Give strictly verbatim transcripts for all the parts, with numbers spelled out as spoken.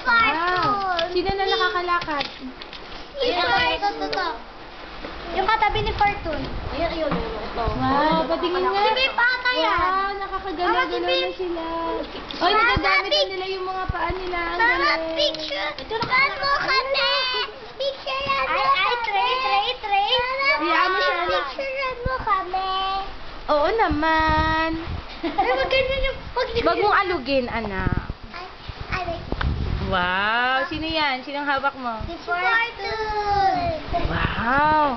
Fortune. Sino na nakakalakad? Si Fortune. Ito, ito. Yung katabi ni Fortune. Ayun, ayun, ayun. Ito. Wow, patingin nga. Si May Pata yan. Wow, nakakagalaw-galaw na sila. Oy, nagagamit na nila yung mga paa nila. Ang Mama, galing. picture. Saan mo kami? Picturean mo kami. Ay, tray, tray, tray. Hayaan mo siya, anak. Picturean mo kami. Oo naman. Ay, wag ganyan yung pag... Wag mong alugin, anak. Ay, ay, Wow, sino yan? Sinong hawak mo? si Fortune. Wow.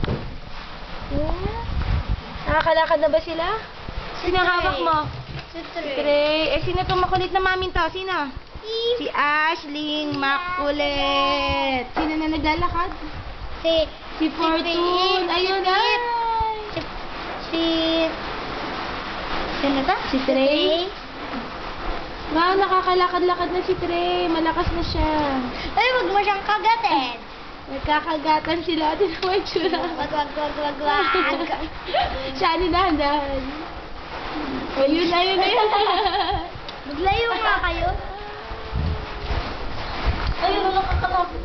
Nakakalakad na ba sila? Sino ang hawak mo? Si Tray. Trey. Eh, sino itong makulit na mamin to? Sino? Si Ashling Makulit. Sino na naglalakad? Si... Si Fortune. Si Ayun Pip. na. Si... Si... Sino ba? Si Trey. Wow, nakakalakad-lakad na si Trey. Malakas na siya. Ay, wag mo siyang kagatin. Nagkakagatan sila. Ito naman yung tsura. Wag, wag, wag, wag, wag. Siya, dahan-dahan. Ayun na, yun na yun. Maglayo nga kayo. Ayun, nakakalapit.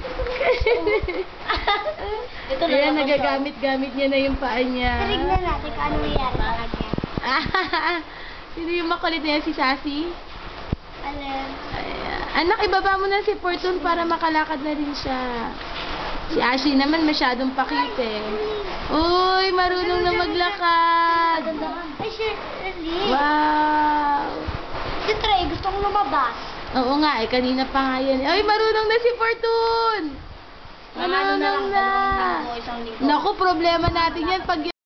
Ito na Ayan, naman siya. nagagamit-gamit niya na yung paa niya. Tignan natin kung ano nangyari sa kanya. Sino yung makulit na yan? Si Sassy? Alam. Ayan. Anak, ibaba mo na si Fortune para makalakad na rin siya. Si Ashley naman masyadong pa-cute eh. Uy, marunong na maglakad. Ay, sure. Really? Wow. Si Trey, gusto kong lumabas. Oo nga eh, kanina pa nga yan. Ay, marunong na si Fortune. Mga ano na lang, Marunong na. dalawang linggo, isang linggo. Naku, problema natin yan pag